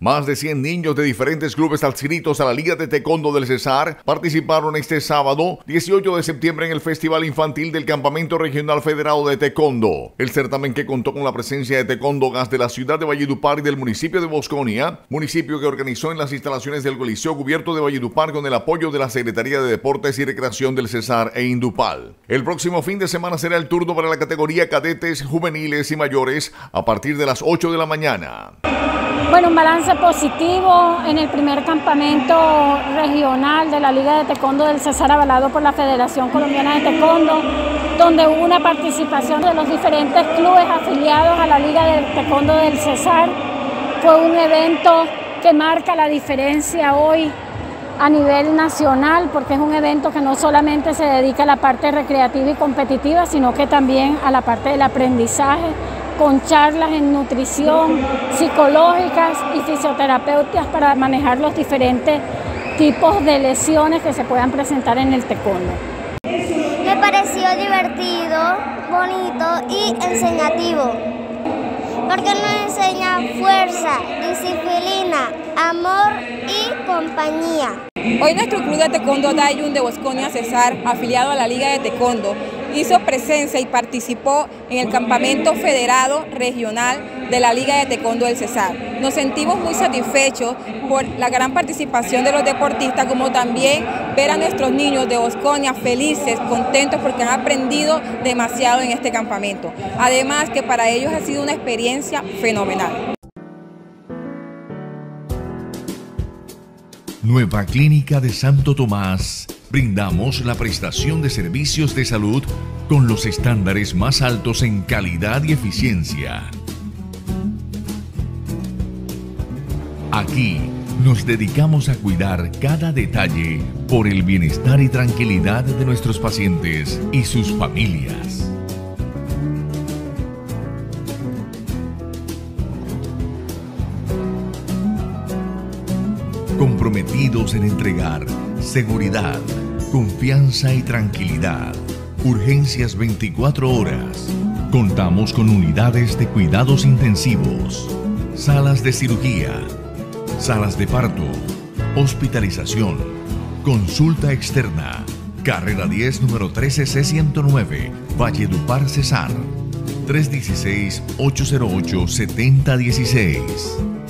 Más de 100 niños de diferentes clubes adscritos a la Liga de Taekwondo del Cesar participaron este sábado, 18 de septiembre, en el Festival Infantil del Campamento Regional Federado de Taekwondo. El certamen, que contó con la presencia de taekwondogas de la ciudad de Valledupar y del municipio de Bosconia, municipio que organizó en las instalaciones del Coliseo Cubierto de Valledupar con el apoyo de la Secretaría de Deportes y Recreación del Cesar e Indupal. El próximo fin de semana será el turno para la categoría cadetes, juveniles y mayores a partir de las 8 de la mañana. Bueno, un balance positivo en el primer campamento regional de la Liga de Taekwondo del Cesar, avalado por la Federación Colombiana de Taekwondo, donde hubo una participación de los diferentes clubes afiliados a la Liga de Taekwondo del Cesar. Fue un evento que marca la diferencia hoy a nivel nacional, porque es un evento que no solamente se dedica a la parte recreativa y competitiva, sino que también a la parte del aprendizaje, con charlas en nutrición, psicológicas y fisioterapéuticas para manejar los diferentes tipos de lesiones que se puedan presentar en el taekwondo. Me pareció divertido, bonito y enseñativo, porque nos enseña fuerza, disciplina, amor y compañía. Hoy nuestro club de taekwondo Daejeon de Bosconia Cesar, afiliado a la Liga de Taekwondo, hizo presencia y participó en el campamento federado regional de la Liga de Taekwondo del Cesar. Nos sentimos muy satisfechos por la gran participación de los deportistas, como también ver a nuestros niños de Bosconia felices, contentos porque han aprendido demasiado en este campamento. Además que para ellos ha sido una experiencia fenomenal. Nueva Clínica de Santo Tomás. Brindamos la prestación de servicios de salud con los estándares más altos en calidad y eficiencia. Aquí nos dedicamos a cuidar cada detalle por el bienestar y tranquilidad de nuestros pacientes y sus familias. Comprometidos en entregar seguridad, confianza y tranquilidad. Urgencias 24 horas. Contamos con unidades de cuidados intensivos, salas de cirugía, salas de parto, hospitalización, consulta externa. Carrera 10, número 13C109, Valledupar, Cesar. 316-808-7016.